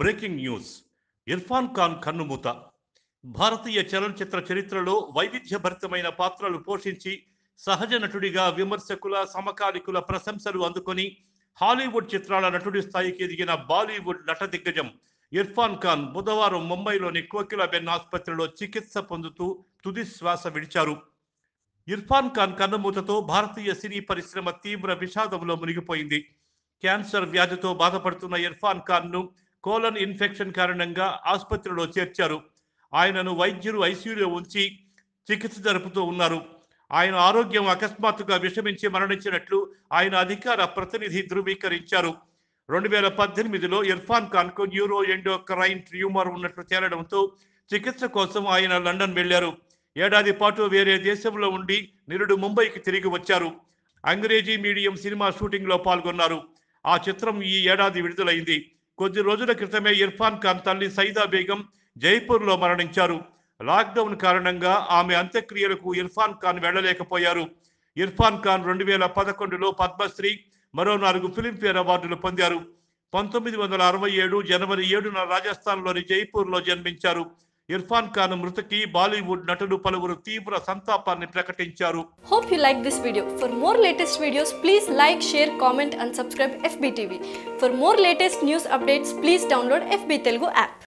Breaking news. Irfan Khan కన్నుమూత. భారతీయ చలనచిత్ర చరిత్రలో వైవిధ్యభరితమైన పాత్రలు పోషించి సహజ నటుడిగా విమర్శకుల సమకాలికుల ప్రశంసలు అందుకొని హాలీవుడ్ చిత్రాల నటుడి స్థాయికి ఎదిగిన బాలీవుడ్ నట దిగ్గజం ఇర్ఫాన్ ఖాన్ బుధవారం ముంబైలోని కోకిలాబెన్ ఆసుపత్రిలో చికిత్స పొందుతూ తుది శ్వాస విడిచారు. ఇర్ఫాన్ ఖాన్ కన్నుమూతతో భారతీయ సినీ పరిశ్రమ తీవ్ర విషాదంలో మునిగిపోయింది. క్యాన్సర్ వ్యాధితో బాధపడుతున్న ఇర్ఫాన్ ఖాన్ ను కోలన్ ఇన్ఫెక్షన్ కారణంగా ఆసుపత్రిలో చేర్చారు. ఆయనను వైద్యులు ఐసీయూలో ఉంచి చికిత్స జరుపుతూ ఉన్నారు. ఆయన ఆరోగ్యం అకస్మాత్తుగా విషమించి మరణించినట్లు ఆయన అధికార ప్రతినిధి ధృవీకరించారు. 2018లో ఇర్ఫాన్ ఖాన్ కు న్యూరో ఎండోక్రైన్ ట్యూమర్ ఉన్నట్లు తేలడంతో చికిత్స కోసం ఆయన లండన్ వెళ్లారు. ఏడాది పాటు వేరే దేశంలో ఉండి నిరుడు ముంబైకి తిరిగి వచ్చారు. అంగ్రేజీ మీడియం సినిమా షూటింగ్ లో పాల్గొన్నారు. ఆ చిత్రం ఈ ఏడాది విడుదలైంది. కొద్ది రోజుల క్రితమే ఇర్ఫాన్ ఖాన్ తల్లి సైదా బేగం జైపూర్లో మరణించారు. లాక్డౌన్ కారణంగా ఆమె అంత్యక్రియలకు ఇర్ఫాన్ ఖాన్ వెళ్లలేకపోయారు. ఇర్ఫాన్ ఖాన్ 2011లో పద్మశ్రీ, మరో 4 ఫిలింఫేర్ అవార్డులు పొందారు. 1967 జనవరి 7న రాజస్థాన్లోని జైపూర్లో జన్మించారు. ఇర్ఫాన్ ఖాన్ మృతికి బాలీవుడ్ నటులు పలువురు తీవ్ర సంతాపాన్ని ప్రకటించారు. Hope you like this video. For more latest videos, please like, share, comment and subscribe FB TV. For more latest news updates, please download FB Telugu app.